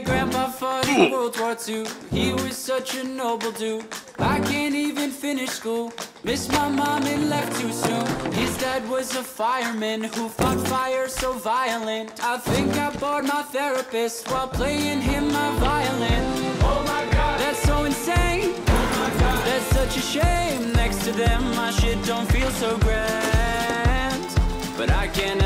grandpa fought in World War II. He was such a noble dude. I can't even finish school. Missed my mom and left too soon. His dad was a fireman who fought fire so violent. I think I bored my therapist while playing him my violin. Oh my god, that's so insane. Oh my god, that's such a shame. Next to them my shit don't feel so grand, but I can't